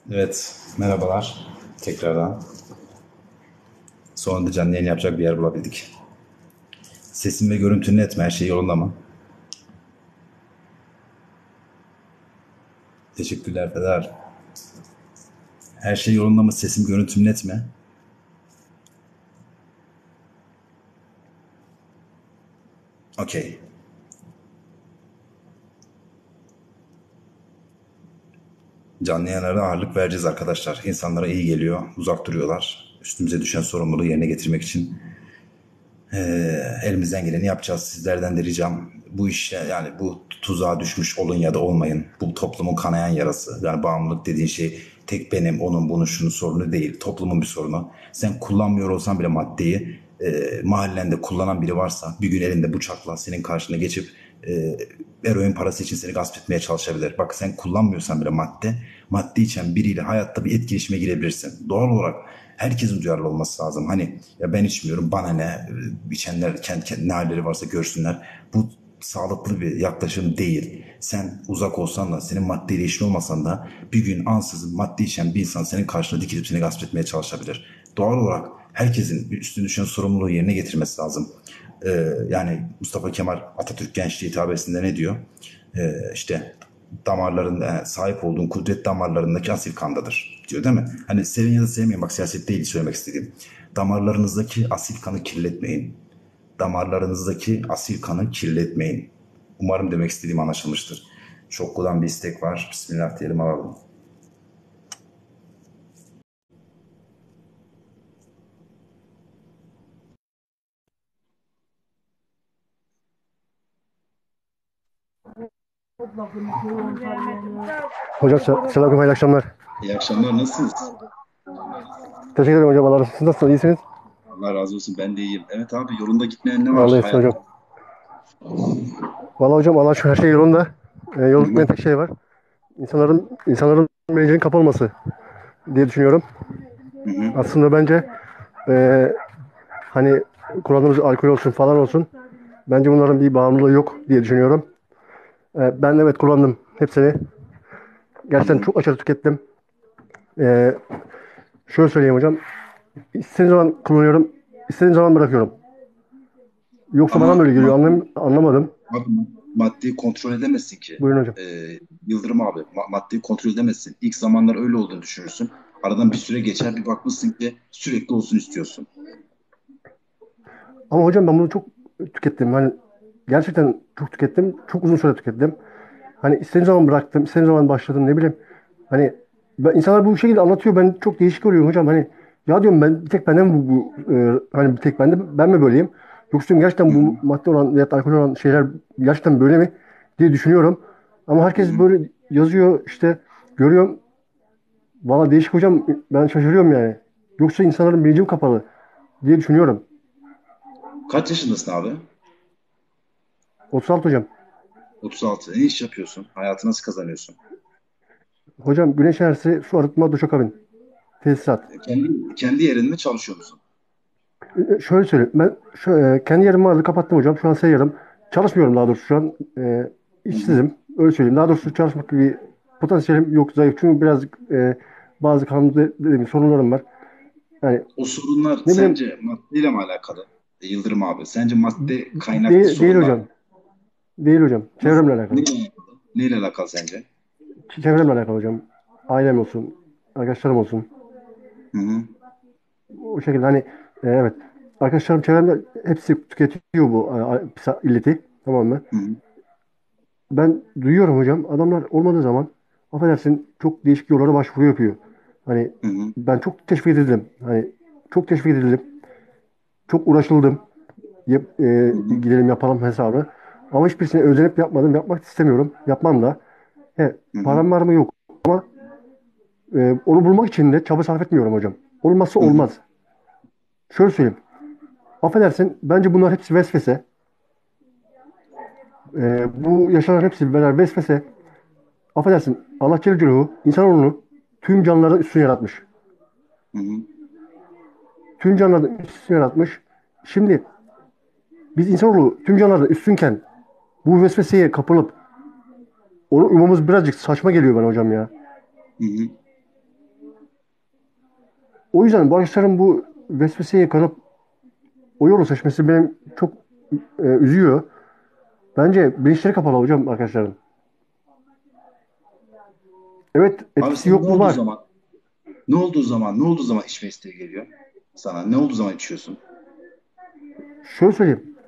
Evet, merhabalar tekrardan. Sonunda canlı yayın yapacak bir yer bulabildik. Sesim ve görüntün net mi? Her şey yolunda mı? Teşekkürler Fedar. Her şey yolunda mı? Sesim, görüntüm net mi? Okey. Canlı yayınlara ağırlık vereceğiz arkadaşlar. İnsanlara iyi geliyor, uzak duruyorlar. Üstümüze düşen sorumluluğu yerine getirmek için elimizden geleni yapacağız. Sizlerden de ricam bu işe, yani bu tuzağa düşmüş olun ya da olmayın. Bu toplumun kanayan yarası. Yani bağımlılık dediğin şey tek benim, onun, bunun, şunun sorunu değil. Toplumun bir sorunu. Sen kullanmıyor olsan bile maddeyi mahallende kullanan biri varsa bir gün elinde bıçakla senin karşına geçip eroin parası için seni gasp etmeye çalışabilir. Bak, sen kullanmıyorsan bile madde içen biriyle hayatta bir etkileşime girebilirsin. Doğal olarak herkesin duyarlı olması lazım. Hani ya ben içmiyorum, bana ne, içenler kendi ne halleri varsa görsünler. Bu sağlıklı bir yaklaşım değil. Sen uzak olsan da, senin maddeyle işin olmasan da bir gün ansızın madde içen bir insan senin karşına dikilip seni gasp etmeye çalışabilir. Doğal olarak herkesin üstüne düşen sorumluluğu yerine getirmesi lazım. Yani Mustafa Kemal Atatürk Gençliği hitabesinde ne diyor? İşte damarlarında sahip olduğun kudret damarlarındaki asil kandadır diyor, değil mi? Hani sevin ya da sevmeyin, bak siyaset değil söylemek istediğim. Damarlarınızdaki asil kanı kirletmeyin. Damarlarınızdaki asil kanı kirletmeyin. Umarım demek istediğim anlaşılmıştır. Şokkudan bir istek var. Bismillah diyelim, alalım. Hocam selamünaleyküm, hayırlı akşamlar. İyi akşamlar, nasılsınız? Teşekkür ederim hocam. Allah razı olsun. Siz nasılsınız? İyisiniz? Allah razı olsun, ben de iyiyim. Evet abi, yolunda gitmeyen ne Allah var etsin hocam. hayatta? Vallahi hocam Allah aşkına her şey yolunda. Hı Yol hı, gitmeyen tek şey var. İnsanların bilincinin kapanması diye düşünüyorum. hı hı, Aslında bence e, hani kullandığımız alkol olsun falan olsun. Bence bunların bir bağımlılığı yok diye düşünüyorum. Ben evet kullandım hepsini. hı Gerçekten hı. çok aşırı tükettim. E, Şöyle söyleyeyim hocam. İstediğim zaman kullanıyorum. İstediğim zaman bırakıyorum. Yoksa bana mı Ama öyle geliyor anlamadım. abi, maddeyi kontrol edemezsin ki. Buyurun hocam. Yıldırım abi, maddeyi kontrol edemezsin. İlk zamanlar öyle olduğunu düşünürsün. Aradan bir süre geçer, bir bakmışsın ki sürekli olsun istiyorsun. Ama hocam ben bunu çok tükettim. Hani gerçekten çok tükettim. Çok uzun süre tükettim. Hani istediğim zaman bıraktım, istediğim zaman başladım ne bileyim. Hani insanlar bu şekilde anlatıyor. Ben çok değişik oluyorum hocam. Hani ya diyorum ben bir tek benden hani bir tek ben mi böyleyim? Yoksa diyorum Hı gerçekten hı, bu madde olan veya alkol olan şeyler gerçekten böyle mi diye düşünüyorum. Ama hı herkes hı. böyle yazıyor işte görüyorum. Valla değişik hocam. Ben şaşırıyorum yani. Yoksa insanların bilinci mi kapalı diye düşünüyorum. Kaç yaşındasın abi? 36 hocam. 36. Ne iş yapıyorsun? Hayatı nasıl kazanıyorsun? Hocam güneş enerjisi su arıtma duşakabin. Tesisat. Kendi yerinde çalışıyor musun? Şöyle söyleyeyim. Ben kendi yerimi vardı kapattım hocam. Şu an seyyarım. Çalışmıyorum daha doğrusu şu an. Hı hı. İşsizim. Öyle söyleyeyim. Daha doğrusu çalışmak gibi potansiyelim yok. Zayıf. Çünkü birazcık bazı kanunda dediğim sorunlarım var. Yani O sorunlar ne bileyim sence maddeyle mi alakalı? Yıldırım abi, sence madde kaynaklı değil sorunlar hocam. mı? Değil hocam. Nasıl? Çevremle alakalı. Neyle alakalı? Neyle alakalı sence? Çevremle alakalı hocam. Ailem olsun. Arkadaşlarım olsun. Hı hı, O şekilde hani evet. Arkadaşlarım çevremde hepsi tüketiyor bu illeti. Tamam mı? hı hı, Ben duyuyorum hocam. Adamlar olmadığı zaman affedersin çok değişik yollara başvuru yapıyor. Hani hı hı, ben çok teşvik edildim. Hani çok teşvik edildim. Çok uğraşıldım. hı hı, Gidelim yapalım hesabı. Ama hiçbirisini özenip yapmadım. Yapmak istemiyorum. Yapmam da. hı hı, Param var mı yok. Ama onu bulmak için de çaba sarf etmiyorum hocam. Olmazsa hı hı, olmaz. Şöyle söyleyeyim. Affedersin bence bunlar hepsi vesvese. Bu yaşanan hepsi birer vesvese. Affedersin Allah Celle Celaluhu insanoğlunu tüm canlılardan üstün yaratmış. hı hı. Tüm canlılardan üstün yaratmış. Şimdi biz insanoğlu tüm canlılardan üstünken bu vesveseye kapılıp onu uymamız birazcık saçma geliyor bana hocam ya. Hı hı. O yüzden bu arkadaşların bu vesveseye kanıp o yolu seçmesi benim çok üzüyor. Bence bilinçleri kapalı hocam arkadaşların. Evet, Abi etkisi sen ne yokluğu olduğu var. zaman, ne olduğu zaman içme isteği geliyor sana? Ne olduğu zaman içiyorsun? Şöyle söyleyeyim.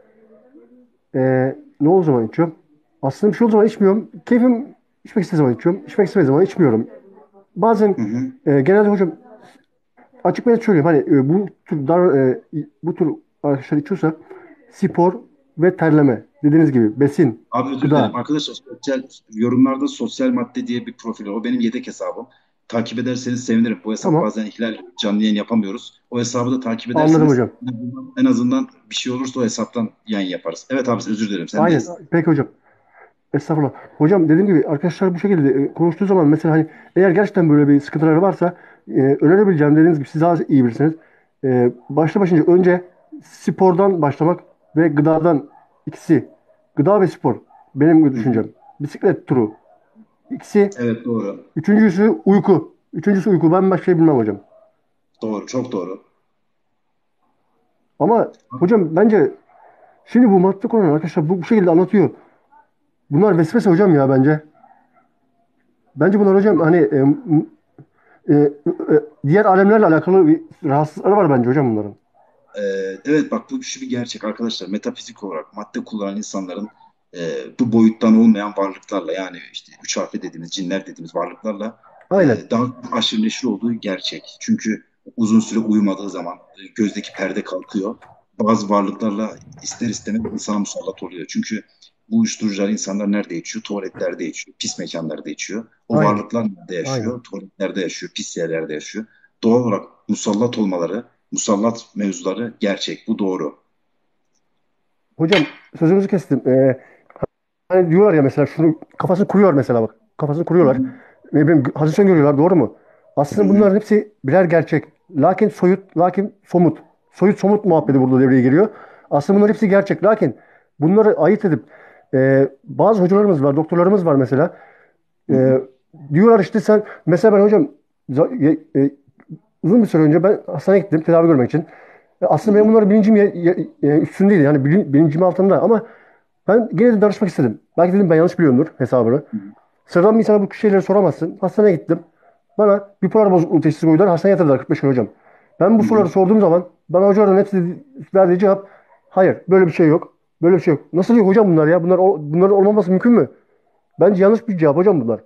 Ne olduğu zaman içiyorum? Aslında bir şey olduğu zaman içmiyorum. Keyfim içmek istediği zaman içiyorum. İçmek istemediği zaman içmiyorum. Bazen Hı hı. genelde hocam açık ve net söyleyeyim. Hani bu tür arkadaşlar içiyorsa spor ve terleme. Dediğiniz gibi besin, Abi özür dilerim. gıda. Arkadaşlar yorumlarda sosyal madde diye bir profil var. O benim yedek hesabım. Takip ederseniz sevinirim. Bu hesap Tamam. bazen ihlal, canlı yayın yapamıyoruz. O hesabı da takip Anladım ederseniz hocam. en azından bir şey olursa o hesaptan yayın yaparız. Evet abi özür dilerim. Aynen. Sendeyiz. Peki hocam. Estağfurullah. Hocam dediğim gibi arkadaşlar bu şekilde konuştuğu zaman mesela hani eğer gerçekten böyle bir sıkıntıları varsa önerebileceğim dediğiniz gibi siz daha iyi bilirsiniz. Başta başınca önce spordan başlamak ve gıdadan ikisi. Gıda ve spor. Benim Hı hı. düşüncem. Bisiklet turu. İkisi. Evet doğru. Üçüncüsü uyku. Üçüncüsü uyku. Ben başka şey bilmem hocam. Doğru. Çok doğru. Ama hocam bence şimdi bu madde konuları arkadaşlar bu şekilde anlatıyor. Bunlar vesvese hocam ya bence. Bence bunlar hocam hani diğer alemlerle alakalı bir rahatsızlıkları var bence hocam bunların. Evet bak bu şu bir gerçek arkadaşlar. Metafizik olarak madde kullanan insanların bu boyuttan olmayan varlıklarla yani işte üç harfli dediğimiz cinler dediğimiz varlıklarla Aynen. daha aşırı neşir olduğu gerçek. Çünkü uzun süre uyumadığı zaman gözdeki perde kalkıyor. Bazı varlıklarla ister istemez insana musallat oluyor. Çünkü bu uyuşturucular insanlar nerede içiyor? Tuvaletlerde içiyor. Pis mekanlarda içiyor. O Aynen. varlıklar nerede Aynen. yaşıyor? Tuvaletlerde yaşıyor. Pis yerlerde yaşıyor. Doğal olarak musallat mevzuları gerçek. Bu doğru. Hocam sözünüzü kestim. Hani diyorlar ya mesela şunu kafasını kuruyor mesela bak. Kafasını Hı kuruyorlar. hı. Ne bileyim halüsinasyon görüyorlar doğru mu? Hı Aslında hı. bunların hepsi birer gerçek. Lakin soyut, lakin somut. Soyut somut muhabbeti burada devreye giriyor. Aslında bunlar hepsi gerçek. Lakin bunları ayırt edip bazı hocalarımız var, doktorlarımız var mesela. Hı hı. E, Diyorlar işte sen mesela ben hocam uzun bir süre önce ben hastaneye gittim tedavi görmek için. Hı Aslında benim hı. bunların bilincim üstündeydi. Yani bilincim altında ama ben gene de danışmak istedim. Belki dedim ben yanlış biliyorumdur hesabını. Hı hı. Sıradan bir insana bu şeyleri soramazsın. Hastaneye gittim. Bana bipolar bozukluğu teşhisi koydular. Hastaneye yatırdılar 45 gün hocam. Ben bu Hı hı. soruları sorduğum zaman bana hocaların hepsi verdiği cevap hayır böyle bir şey yok. Böyle bir şey yok. Nasıl yok hocam bunlar ya? Bunların olmaması mümkün mü? Bence yanlış bir cevap hocam bunlar.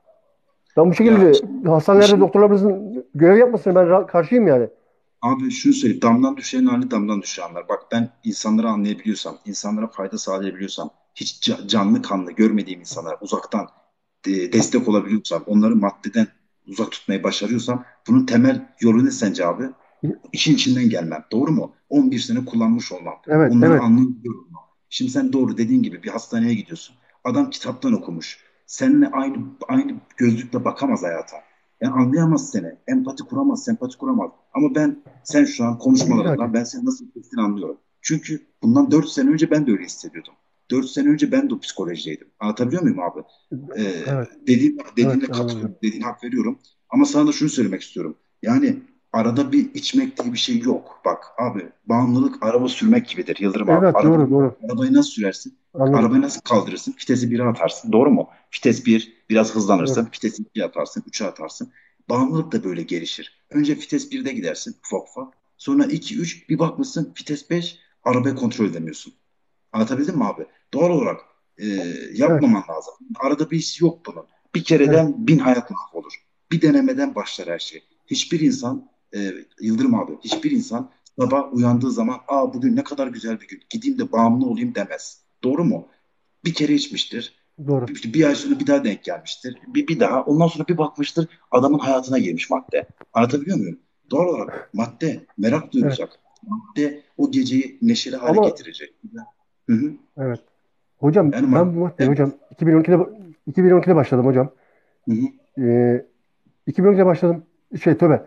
Ben bu Ya şekilde hastanelerde işin doktorlarımızın görev yapmasına ben karşıyım yani. abi şunu söyleyeyim. Damdan düşenin hali damdan düşenler. Bak ben insanları anlayabiliyorsam, insanlara fayda sağlayabiliyorsam, hiç canlı kanlı görmediğim insanlara uzaktan destek olabiliyorsam, onları maddeden uzak tutmayı başarıyorsam bunun temel yolu ne sence abi? İşin içinden gelmem. Doğru mu? 11 sene kullanmış olmam. Evet, Onları evet, anlayabiliyorum. Şimdi sen doğru dediğin gibi bir hastaneye gidiyorsun. Adam kitaptan okumuş. Seninle aynı gözlükle bakamaz hayata. Yani anlayamaz seni. Empati kuramaz, sempati kuramaz. Ama sen şu an illa ki. konuşmalarından ben senin nasıl hissettiğini anlıyorum. Çünkü bundan 4 sene önce ben de öyle hissediyordum. 4 sene önce ben de o psikolojideydim. Anlatabiliyor muyum abi? Evet, Dediğine evet anladım hocam. katılıyorum, dediğine hak veriyorum. Ama sana da şunu söylemek istiyorum. Yani arada bir içmek diye bir şey yok. Bak abi bağımlılık araba sürmek gibidir Yıldırım abi. Evet, doğru, doğru. Arabayı nasıl sürersin? Anladım. Arabayı nasıl kaldırırsın? Vitesi 1'e atarsın. Doğru mu? Vites bir biraz Evet, hızlanırsın. Vites 2'ye atarsın, 3'e atarsın. Bağımlılık da böyle gelişir. Önce vites 1'de gidersin ufak ufak. Sonra 2, 3 bir bakmışsın vites 5 arabayı kontrol edemiyorsun. Anlatabildim mi abi? Doğal olarak e, evet, yapmaman lazım. Arada bir his yok bunun. Bir evet. kereden bin hayat mahvolur. Bir denemeden başlar her şey. Hiçbir insan, Yıldırım abi, hiçbir insan sabah uyandığı zaman bugün ne kadar güzel bir gün. Gideyim de bağımlı olayım demez. Doğru mu? Bir kere içmiştir. Doğru. Bir ay sonra bir daha denk gelmiştir. Bir daha. Ondan sonra bir bakmıştır adamın hayatına girmiş madde. Anlatabiliyor muyum? Doğal olarak madde merak Evet. duyulacak. Madde o geceyi neşeli hale Ama getirecek. Hı hı. evet. Hocam Yani ben bu maddeye evet. hocam 2012'de başladım hocam. Hı hı. Ee, 2012'de başladım. Tövbe.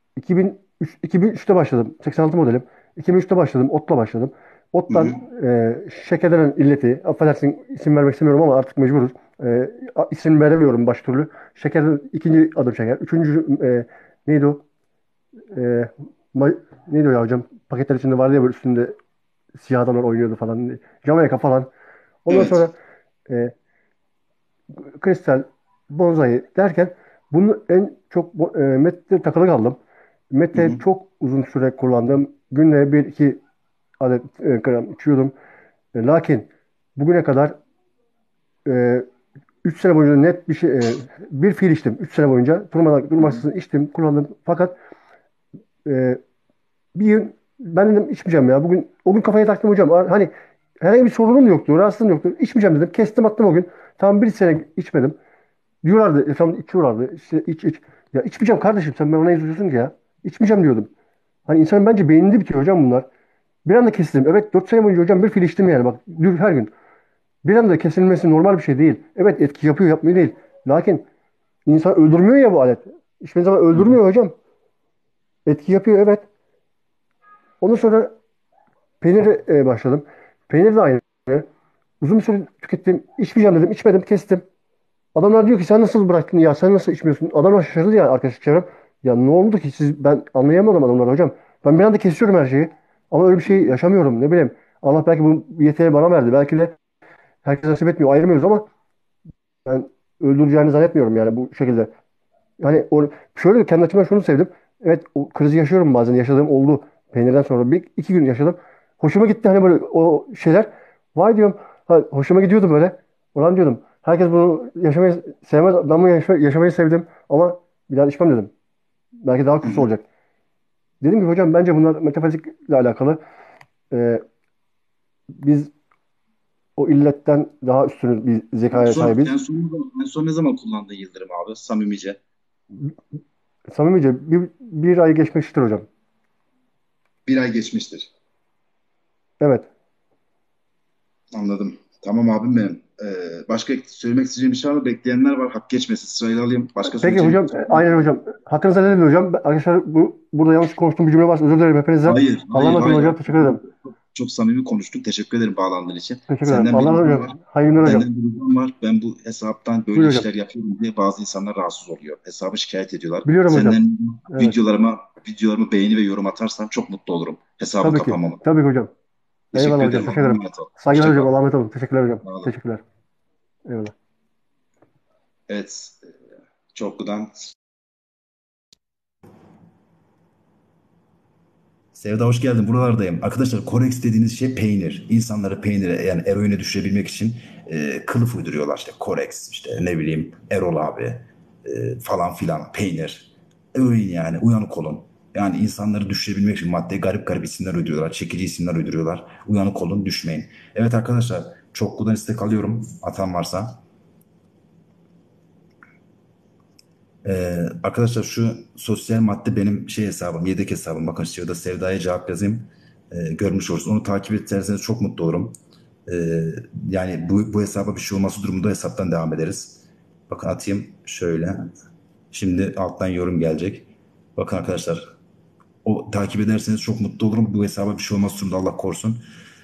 2003'te başladım. 86 modelim. 2003'te başladım. Ot'la başladım. Hı hı. Ot'tan şeker denen illeti, affedersin isim vermek istemiyorum ama artık mecburuz. İsim veremiyorum baş türlü. Şekerden ikinci adım şeker. Üçüncü neydi o? e, neydi o ya hocam? Paketler içinde vardı ya, böyle üstünde siyah adamlar oynuyordu falan. Jamaika falan. Ondan Evet. sonra e, kristal, bonsai derken bunu en çok Mette takılı kaldım. Hı Mette hı. çok uzun süre kullandım. Günde bir iki adet gram içiyordum. Lakin bugüne kadar e, 3 sene boyunca net bir bir fiil içtim. 3 sene boyunca Hı hı. durmaksızın içtim, kullandım. Fakat e, bir gün ben dedim içmeyeceğim ya. Bugün o gün kafaya taktım hocam. Hani herhangi bir sorunum yoktu, rahatsızlığım yoktu. İçmeyeceğim dedim. Kestim attım o gün. Tam bir sene içmedim. Diyorlardı, tam içiyorlardı. İşte iç iç. Ya içmeyeceğim kardeşim, sen bana ne yazıyorsun ki ya? İçmeyeceğim diyordum. Hani insanın bence beyninde bitiyor hocam bunlar. Bir anda kesildim. Evet, 4 sene boyunca hocam bir fil içtim yani, bak her gün. Bir anda kesilmesi normal bir şey değil. Evet, etki yapıyor, yapmıyor değil. Lakin insan öldürmüyor ya bu alet. İçmediği zaman Hı hı. öldürmüyor hocam. Etki yapıyor, evet. Ondan sonra peynire başladım. Peynir de aynı. Uzun bir süre tükettim. İçmeyeceğim dedim. İçmedim, kestim. Adamlar diyor ki sen nasıl bıraktın ya? Sen nasıl içmiyorsun? Adamlar şaşırdı ya, arkadaş çevrem. Ya ne oldu ki siz, ben anlayamadım adamlar hocam. Ben bir anda kesiyorum her şeyi. Ama öyle bir Hı şey hı. yaşamıyorum. Ne bileyim. Allah belki bu yeteneği bana verdi. Belki de herkes nasip etmiyor. Ayırmıyoruz ama ben öldüreceğini zannetmiyorum yani bu şekilde. Yani şöyle kendi açımdan şunu sevdim. Evet, o krizi yaşıyorum bazen. Yaşadığım oldu. Peynirden sonra bir iki gün yaşadım. Hoşuma gitti hani böyle o şeyler. Vay diyorum. Ha, hoşuma gidiyordu böyle. Ulan diyordum. Herkes bunu yaşamayı sevmez. Ben bunu yaşamayı sevdim. Ama bir daha içmem dedim. Belki daha Hı kötüsü hı. olacak. Dedim ki hocam bence bunlar metafizikle alakalı. Ee, biz o illetten daha üstünüz bir En zekaya son, sahibiz. en son ne zaman kullandın Yıldırım abi? Samimice. Samimice bir ay geçmiştir hocam. Bir ay geçmiştir. Evet. Anladım. Tamam abim benim. Başka söylemek isteyeceğim bir şey var mı? Bekleyenler var. Hak geçmesin. Sırayla alayım. Başka Peki söyleyeceğim hocam, aynen hocam. Hakkınızda helal edin hocam. Arkadaşlar, burada yanlış konuştuğum bir cümle varsa özür dilerim hepinizden. hayır, Allah'a hayır, emanet olun hayır. hocam. Teşekkür ederim. Çok samimi konuştuk. Teşekkür ederim bağlandığın için. Teşekkür ederim. Senden bir Allah'a emanet ricam olun var. hocam. Hayırlı günler hocam. Senden bir ricam var. Ben bu hesaptan böyle Buyur hocam. işler yapıyorum diye bazı insanlar rahatsız oluyor. Hesabı şikayet ediyorlar. Biliyorum hocam. Senden Evet. videolarımı beğeni ve yorum atarsan çok mutlu olurum. Hesabı Tabii ki. kapamam. Tabii ki hocam. Eyvallah Teşekkür hocam. ederim. Teşekkür Allah'a ederim. emanet ol. Saygılar Hoşça hocam. kal. Allah'a emanet olun. Teşekkürler hocam. Sağ olun. Teşekkürler. Eyvallah. Evet. Çoklu'dan. Sevda hoş geldin. Buralardayım. Arkadaşlar Korex dediğiniz şey peynir. İnsanları peynire yani eroine düşürebilmek için kılıf uyduruyorlar. İşte Korex, işte ne bileyim Erol abi falan filan peynir. Öyle yani uyanık olun. Yani insanları düşürebilmek için maddeye garip garip isimler uyduruyorlar. Çekici isimler uyduruyorlar. Uyanık olun, düşmeyin. Evet arkadaşlar, çokludan istek alıyorum. Atan varsa. Arkadaşlar şu sosyal madde benim şey hesabım, yedek hesabım. Bakın şurada Sevda'ya cevap yazayım. Görmüş olursunuz. Onu takip ederseniz çok mutlu olurum. Yani bu hesaba bir şey olması durumunda hesaptan devam ederiz. Bakın atayım şöyle. Şimdi alttan yorum gelecek. Bakın arkadaşlar, o takip ederseniz çok mutlu olurum. Bu hesaba bir şey olması durumunda Allah korusun.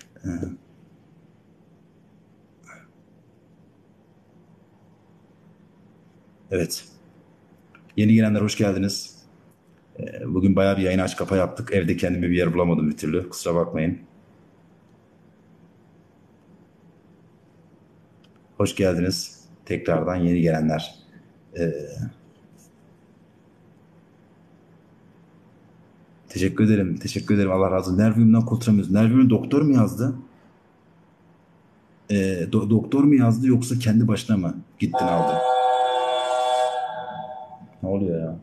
Evet. Yeni gelenler hoş geldiniz. Bugün bayağı bir yayın aç kapa yaptık. Evde kendime bir yer bulamadım bir türlü. Kusura bakmayın. Hoş geldiniz. Tekrardan yeni gelenler. Teşekkür ederim. Teşekkür ederim. Allah razı olsun. Nervium'dan kurtulamıyoruz. Nervium doktor mu yazdı? Doktor mu yazdı yoksa kendi başına mı gittin aldın? Ne oluyor ya?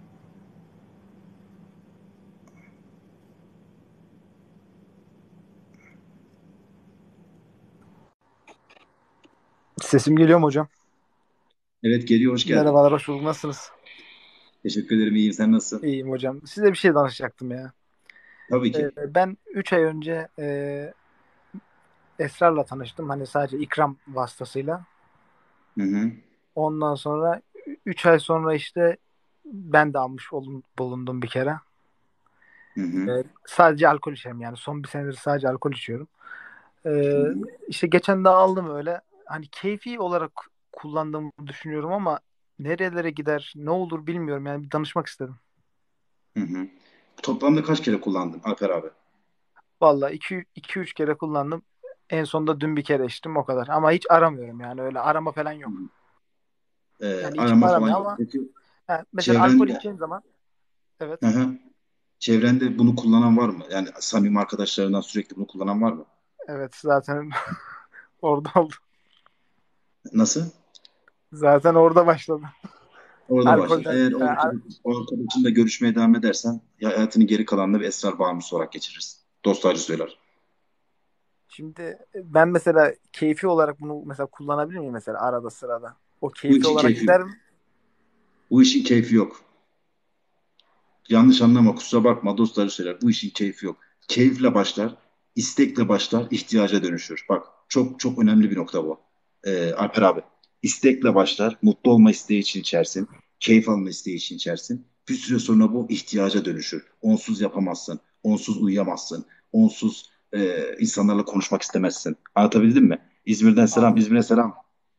Sesim geliyor mu hocam? Evet geliyor. Hoş geldin. Merhabalar, hoş bulduk. Nasılsınız? Teşekkür ederim. İyiyim. Sen nasılsın? İyiyim hocam. Size bir şey danışacaktım ya. Tabii ki. Ben 3 ay önce Esrar'la tanıştım. Hani sadece ikram vasıtasıyla. Hı hı. Ondan sonra 3 ay sonra işte ben de almış bulundum bir kere. Hı hı. Sadece alkol içerim yani. Son bir senedir sadece alkol içiyorum. Hı E, hı. işte geçen de aldım öyle. Hani keyfi olarak kullandığımı düşünüyorum ama nerelere gider, ne olur bilmiyorum. Yani bir danışmak istedim. Hı hı. Toplamda kaç kere kullandın Alper abi? Vallahi iki üç kere kullandım. En sonunda dün bir kere içtim o kadar. Ama hiç aramıyorum yani öyle arama falan yok. Yani içim Arama falan aramıyor yok. ama Peki mesela alkol çevrende, içeceğim zaman hı evet. hı, çevrende bunu kullanan var mı? Yani samimi arkadaşlarından sürekli bunu kullanan var mı? Evet zaten orada oldu. Nasıl? Zaten orada başladı. Orada başlar. Alkolden Eğer o arkadaşınla görüşmeye devam edersen hayatının geri kalanını bir esrar bağımlısı olarak geçirirsin. Dostlarcı söyler. şimdi ben mesela keyfi olarak bunu mesela kullanabilir miyim mesela arada sırada? O Bu keyfi işin olarak keyfi yok. gider mi? Bu işin keyfi yok. Yanlış anlama, kusura bakma, dostları söyler. Bu işin keyfi yok. Keyifle başlar, istekle başlar, ihtiyaca dönüşür. Bak, çok çok önemli bir nokta bu. Alper abi. İstekle başlar, mutlu olma isteği için içersin. Keyif alma isteği için içersin. Bir süre sonra bu ihtiyaca dönüşür. Onsuz yapamazsın. Onsuz uyuyamazsın. Onsuz insanlarla konuşmak istemezsin. Anlatabildim mi? İzmir'den selam, Anladım. İzmir'e selam.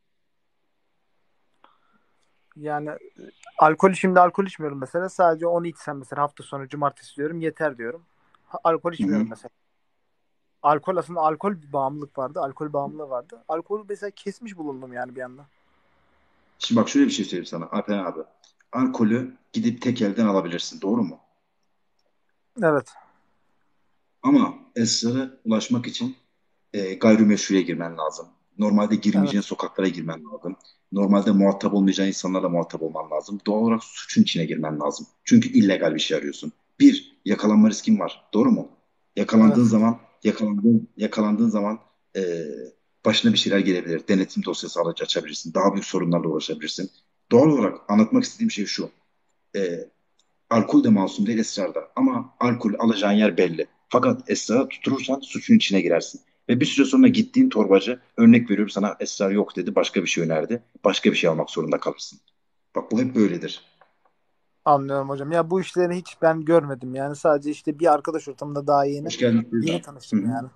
Yani şimdi alkol içmiyorum mesela. Sadece onu içsem mesela hafta sonu cumartesi diyorum yeter diyorum. Alkol Hı hı. içmiyorum mesela. Alkol aslında alkol bir bağımlılık vardı. Alkol bağımlılığı vardı. Alkolü mesela kesmiş bulundum yani bir anda. Şimdi bak, şöyle bir şey söyleyeyim sana Alper abi. Alkolü gidip tek elden alabilirsin, doğru mu? Evet. Ama esrara ulaşmak için gayrimeşruya girmen lazım. Normalde girmeyeceğin Evet. sokaklara girmen lazım. Normalde muhatap olmayacağın insanlarla muhatap olman lazım. Doğal olarak suçun içine girmen lazım. Çünkü illegal bir şey arıyorsun. Bir, yakalanma riskin var. Doğru mu? Yakalandığın Evet. zaman, yakalandığın zaman e, başına bir şeyler gelebilir. Denetim dosyası açabilirsin. Daha büyük sorunlarla uğraşabilirsin. Doğal olarak anlatmak istediğim şey şu. E, Alkol de masum değil, esrar da. Ama alkol alacağın yer belli. Fakat esrara tutturursan suçun içine girersin. Ve bir süre sonra gittiğin torbacı, örnek veriyorum sana, esrar yok dedi, başka bir şey önerdi. Başka bir şey almak zorunda kalırsın. Bak, bu hep böyledir. Anlıyorum hocam. Ya bu işleri hiç ben görmedim yani. Sadece işte bir arkadaş ortamında daha Hoş geldin. yeni Hı tanıştım hı. yani.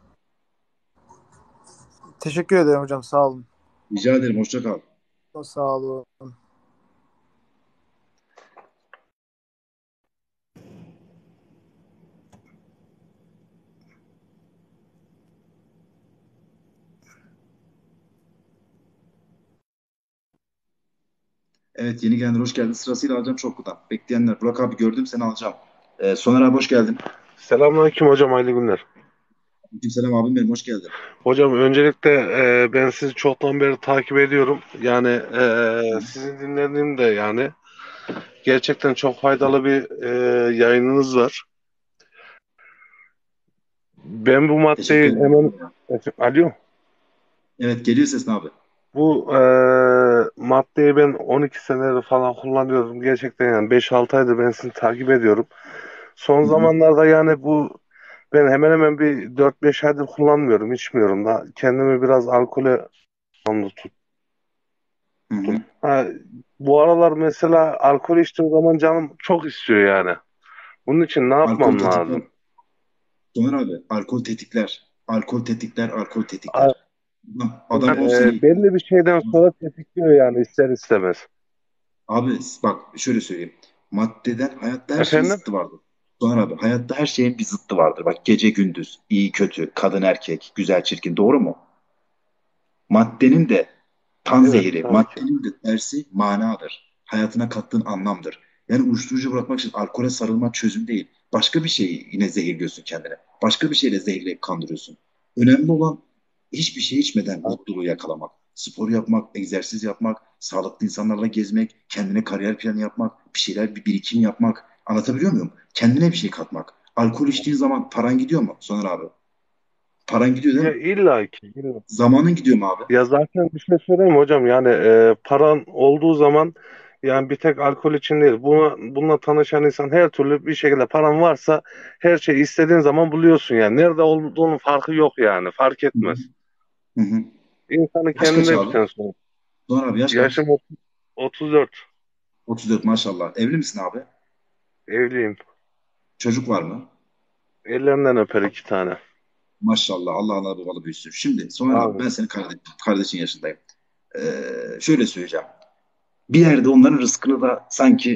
Teşekkür ederim hocam. Sağ olun. Rica ederim, hoşça kal. Sağ olun. Evet, yeni gelenler hoş geldin. Sırasıyla alacağım çokludan. Bekleyenler. Burak abi, gördüm seni, alacağım. Soner abi, hoş geldin. Selamünaleyküm hocam, hayırlı günler. Aleykümselam abim benim, hoş geldin. Hocam öncelikle ben sizi çoktan beri takip ediyorum. Yani sizi dinlediğimde yani gerçekten çok faydalı bir yayınınız var. Ben bu Teşekkür maddeyi hemen... ederim. Alo. Evet, geliyor sesin abi. Bu maddeyi ben 12 senedir falan kullanıyorum. Gerçekten yani 5-6 aydır ben sizi takip ediyorum. Son Hı hı. zamanlarda yani ben hemen hemen bir 4-5 aydır kullanmıyorum, içmiyorum da. Kendimi biraz alkole bağımlı Hı hı. Ha, bu aralar mesela alkol içtiğim zaman canım çok istiyor yani. Bunun için ne Alkol yapmam tetikler. lazım? Soner abi, alkol tetikler. Alkol tetikler, alkol A- tetikler. Adam o seni... Belli bir şeyden sonra tetikliyor yani ister istemez. Abi bak, şöyle söyleyeyim. Maddeden hayatta her şeyin Efendim? zıttı vardır. Soner abi, hayatta her şeyin bir zıttı vardır. Bak, gece gündüz, iyi kötü, kadın erkek, güzel çirkin, doğru mu? Maddenin de tan Evet, zehiri, tabii ki. maddenin de tersi manadır. Hayatına kattığın anlamdır. Yani uyuşturucu bırakmak için alkole sarılmak çözüm değil. Başka bir şeyi yine zehirliyorsun kendine. Başka bir şeyle zehirleyip kandırıyorsun. Önemli olan hiçbir şey içmeden mutluluğu yakalamak. Spor yapmak, egzersiz yapmak, sağlıklı insanlarla gezmek, kendine kariyer planı yapmak, bir şeyler, bir birikim yapmak. Anlatabiliyor muyum? Kendine bir şey katmak. Alkol içtiğin zaman paran gidiyor mu Soner abi? Paran gidiyor değil Ya mi? illa ki. Zamanın gidiyor mu abi? Ya zaten bir şey söyleyeyim mi hocam? Yani paran olduğu zaman yani bir tek alkol için değil. Bununla tanışan insan her türlü bir şekilde paran varsa her şeyi istediğin zaman buluyorsun yani. Nerede olduğunun farkı yok yani. Fark Hı hı. etmez. Hı hı. İnsanı Yaş kaç kendine bir abi? sen sonra. Doğan abi, yaş kaç? Yaşım 34. 34 maşallah. Evli misin abi? Evliyim. Çocuk var mı? Ellerinden öper 2 tane. Maşallah, Allah ana babalı büyüsün. Şimdi Soner abi, Abi. ben senin kardeşin yaşındayım. Şöyle söyleyeceğim. Bir yerde onların rızkını da sanki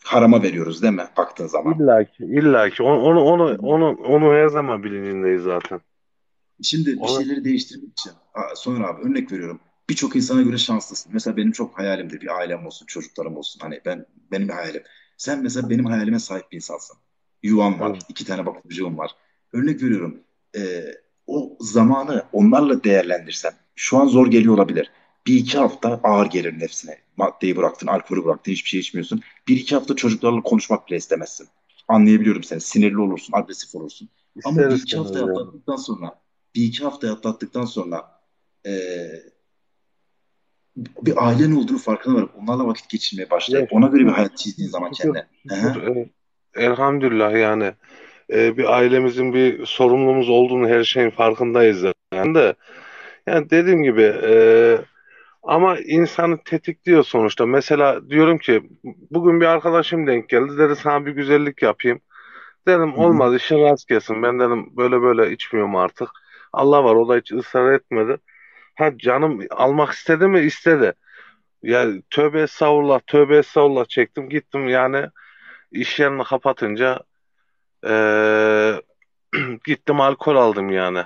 harama veriyoruz değil mi baktığın zaman? İlla ki onu her zaman bilincindeyiz zaten. Şimdi bir Onu, şeyleri değiştirmek için sonra abi örnek veriyorum. Birçok insana göre şanslısın. Mesela benim çok hayalimdir bir ailem olsun, çocuklarım olsun. Hani benim bir hayalim. Sen mesela benim hayalime sahip bir insansın. Yuvam var, evet, 2 tane bakıcım var. Örnek veriyorum. e, O zamanı onlarla değerlendirsen şu an zor geliyor olabilir. 1-2 hafta ağır gelir nefsine. Maddeyi bıraktın, alkolü bıraktın, hiçbir şey içmiyorsun. 1-2 hafta çocuklarla konuşmak bile istemezsin. Anlayabiliyorum seni. Sinirli olursun, agresif olursun. Ama ister bir iki hafta istemez yani. atlattıktan sonra bir iki hafta atlattıktan sonra bir ailen olduğunu farkına varıp onlarla vakit geçirmeye Ya başlayıp ona göre bir şükür, hayat çizdiğin zaman şükür, kendine. Hı şükür. hı. Elhamdülillah yani. Bir ailemizin bir sorumluluğumuz olduğunu her şeyin farkındayız zaten de. Yani dediğim gibi ama insanı tetikliyor sonuçta. Mesela diyorum ki bugün bir arkadaşım denk geldi dedi sana bir güzellik yapayım. Dedim Hı hı. olmaz işin rast gelsin. Ben dedim böyle böyle içmiyorum artık. Allah var o da hiç ısrar etmedi. Ha canım almak istedi mi? İstedi. Ya tövbe estağfurullah tövbe estağfurullah çektim gittim yani iş yerini kapatınca eee, gittim alkol aldım yani.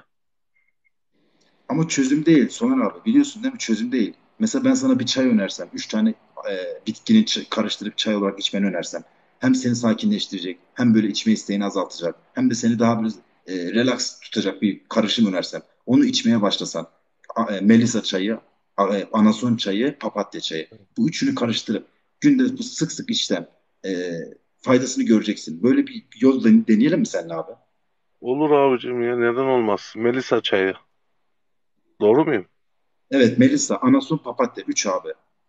Ama çözüm değil Soner abi. Biliyorsun değil mi? Çözüm değil. Mesela ben sana bir çay önersem, 3 tane bitkinin karıştırıp çay olarak içmeni önersem, hem seni sakinleştirecek, hem böyle içme isteğini azaltacak, hem de seni daha bir relax tutacak bir karışım önersem, onu içmeye başlasan, Melisa çayı, anason çayı, papatya çayı, bu üçünü karıştırıp günde bu sık sık içsem, e, faydasını göreceksin. Böyle bir yol deneyelim mi seninle abi? Olur abicim ya neden olmaz? Melisa çayı. Doğru muyum? Evet, Melisa, anason, papatya, 3 abi.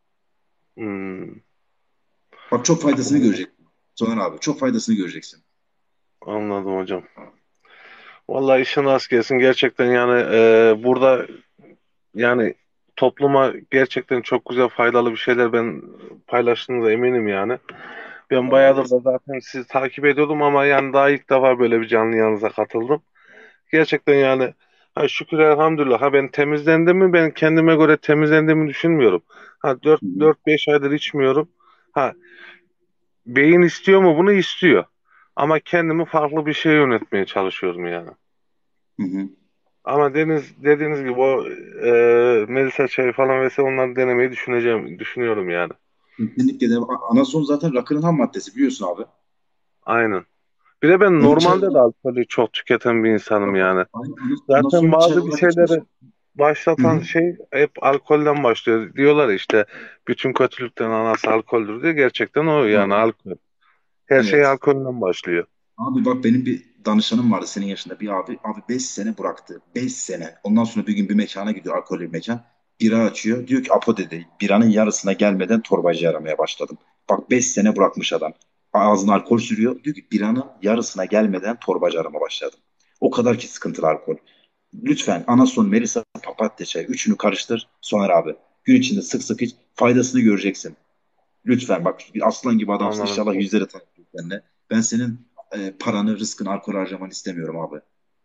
Hmm, Bak çok faydasını anladım, göreceksin. Soner abi çok faydasını göreceksin. anladım hocam. Vallahi işin rast gelsin gerçekten yani burada yani topluma gerçekten çok güzel faydalı bir şeyler ben paylaştığınıza eminim yani. Ben Allah razı bayağıdır da olsun. zaten sizi takip ediyordum ama yani daha ilk defa böyle bir canlı yayınıza katıldım. Gerçekten yani ha şükür elhamdülillah ha ben temizlendim mi ben kendime göre temizlendiğimi düşünmüyorum. Ha Hı hı, 4-5 aydır içmiyorum. Ha beyin istiyor mu bunu istiyor. Ama kendimi farklı bir şeye yönetmeye çalışıyorum yani. hı hı. Ama dediğiniz gibi o Melisa çayı falan vesaire onları denemeyi düşünüyorum yani. Kesinlikle de anason zaten rakının ham maddesi biliyorsun abi. Aynen. Bir de ben Onu çay normalde de olarak alkolü çok tüketen bir insanım yani. aynı Zaten anasonu çay bazı bir olarak şeyleri içiyorsun. Hı başlatan hı. şey hep alkolden başlıyor. Diyorlar işte bütün kötülükten anası alkoldür diye. Gerçekten o yani Abi, alkol. Her şey evet. alkolden başlıyor. Abi bak benim bir danışanım vardı senin yaşında bir abi. Abi 5 sene bıraktı. 5 sene. Ondan sonra bir gün bir mekana gidiyor alkollü bir mekan. Bira açıyor. Diyor ki Apo dedi. Biranın yarısına gelmeden torbacı aramaya başladım. Bak 5 sene bırakmış adam. Ağzına alkol sürüyor. Diyor ki biranın yarısına gelmeden torbacı arama başladım. O kadar ki sıkıntılı alkol. Lütfen anason, melisa, papatya çayı üçünü karıştır. Soner abi. Gün içinde sık sık iç. Faydasını göreceksin. Lütfen bak bir aslan gibi adamsın. Anladım. İnşallah yüzlere tanışırız seninle. Ben senin paranı, rızkını alkol harcamanı istemiyorum abi.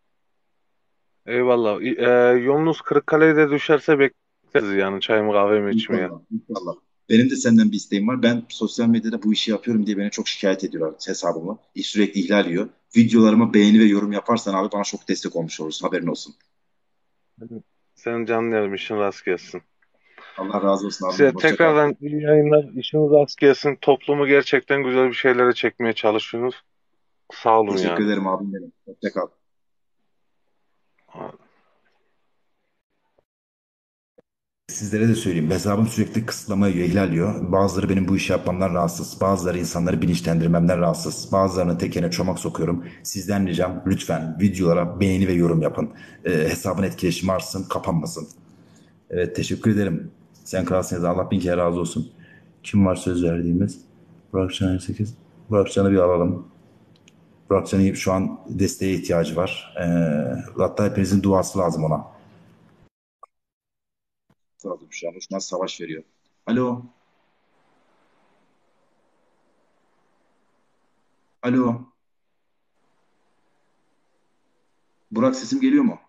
Eyvallah. Yolunuz Kırıkkale'ye de düşerse bekleriz yani çayımı kahvemi içmeye. İnşallah, inşallah. Benim de senden bir isteğim var. Ben sosyal medyada bu işi yapıyorum diye beni çok şikayet ediyorlar hesabımı. Sürekli ihlal yiyor. Videolarıma beğeni ve yorum yaparsan abi bana çok destek olmuş olursun. Haberin olsun. Senin canın yerim işin rast gelsin. Allah razı olsun Size abim. Hoşça kal. tekrardan iyi yayınlar. İşiniz rast gelsin. Toplumu gerçekten güzel bir şeylere çekmeye çalışıyorsunuz. Sağ olun Teşekkür yani. ederim abim benim. Hoşça kal. Sizlere de söyleyeyim. Hesabım sürekli kısıtlama yiyor, ihlal yiyor. Bazıları benim bu işi yapmamdan rahatsız. Bazıları insanları bilinçlendirmemden rahatsız. Bazılarını tekene çomak sokuyorum. Sizden ricam lütfen videolara beğeni ve yorum yapın. Hesabın etkileşimi artsın, kapanmasın. Evet teşekkür ederim. Sen kralsın ya Allah bin kere razı olsun. Kim var söz verdiğimiz? Burakcan 8. Burakcan'ı bir alalım. Burakcan'ın şu an desteğe ihtiyacı var. Hatta hepinizin duası lazım ona. Sağ olun şu an. Şu an savaş veriyor. Alo. Alo. Burak sesim geliyor mu?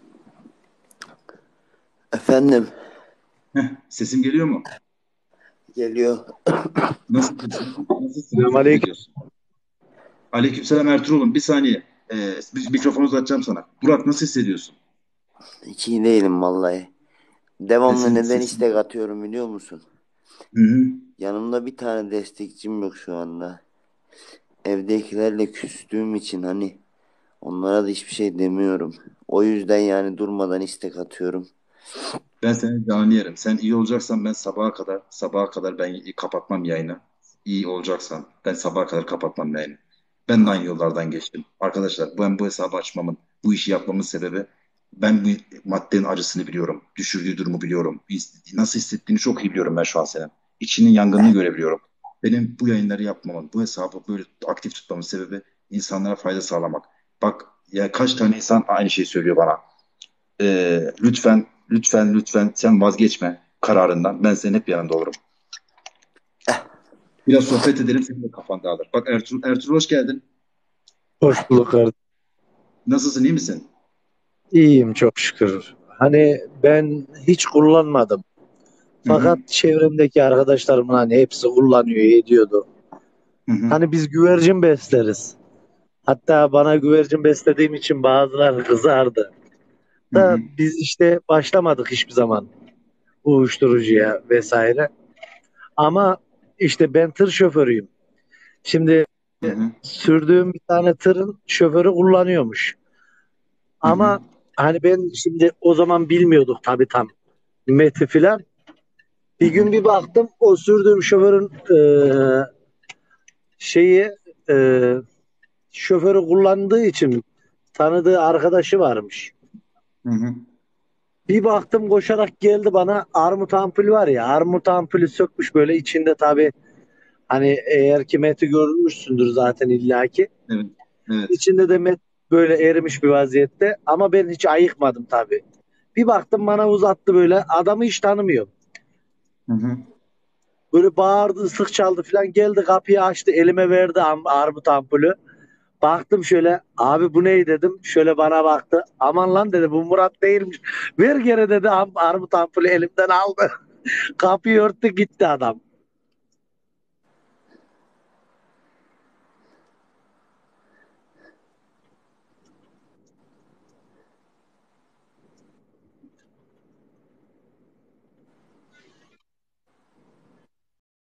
Efendim, Sesim geliyor mu? Geliyor. Nasılsın? Nasıl Selamünaleyküm. hissediyorsun? Aleykümselam Ertuğrul'um. Bir saniye. Bir mikrofonu uzatacağım sana. Burak nasıl hissediyorsun? Hiç iyi değilim vallahi. Devamlı Sesin, neden sesin. istek atıyorum biliyor musun? Hı hı. Yanımda bir tane destekçim yok şu anda. Evdekilerle küstüğüm için hani onlara da hiçbir şey demiyorum. O yüzden yani durmadan istek atıyorum. Ben seni canını yerim. Sen iyi olacaksan ben sabaha kadar ben kapatmam yayını. İyi olacaksan ben sabaha kadar kapatmam yayını. Ben de aynı yollardan geçtim. Arkadaşlar ben bu hesabı açmamın, bu işi yapmamın sebebi ben bu maddenin acısını biliyorum. Düşürdüğü durumu biliyorum. Nasıl hissettiğini çok iyi biliyorum ben şu an senin. İçinin yangınını görebiliyorum. Benim bu yayınları yapmamın, bu hesabı böyle aktif tutmamın sebebi insanlara fayda sağlamak. Bak ya kaç tane insan aynı şeyi söylüyor bana. Lütfen sen vazgeçme kararından. Ben senin hep yanında olurum. Biraz sohbet edelim senin de kafan dağılır. Bak Ertuğrul hoş geldin. Hoş bulduk kardeşim. Nasılsın iyi misin? İyiyim çok şükür. Hani ben hiç kullanmadım. Hı hı, Fakat çevremdeki arkadaşlarımın hani hepsi kullanıyor, ediyordu. hı hı, Hani biz güvercin besleriz. Hatta bana güvercin beslediğim için bazıları kızardı. hı Da hı, biz işte başlamadık hiçbir zaman uyuşturucuya vesaire. Ama işte ben tır şoförüyüm. Şimdi hı hı, sürdüğüm bir tane tırın şoförü kullanıyormuş. hı hı, Ama hani ben şimdi o zaman bilmiyorduk tabii tam meti filan. hı Bir hı, gün bir baktım o sürdüğüm şoförün şeyi e, şoförü kullandığı için tanıdığı arkadaşı varmış. hı hı. Bir baktım koşarak geldi bana armut ampul var ya armut ampulü sökmüş böyle içinde tabii hani eğer ki meti görmüşsündür zaten illaki. Evet, evet. İçinde de met böyle erimiş bir vaziyette ama ben hiç ayıkmadım tabii. Bir baktım bana uzattı böyle adamı hiç tanımıyorum. Hı hı, Böyle bağırdı, ıslık çaldı falan geldi kapıyı açtı elime verdi armut ampulü. Baktım şöyle abi bu ne dedim. Şöyle bana baktı. Aman lan dedi bu Murat değilmiş. Ver geri dedi armut ampulü elimden aldı. Kapıyı örttü gitti adam.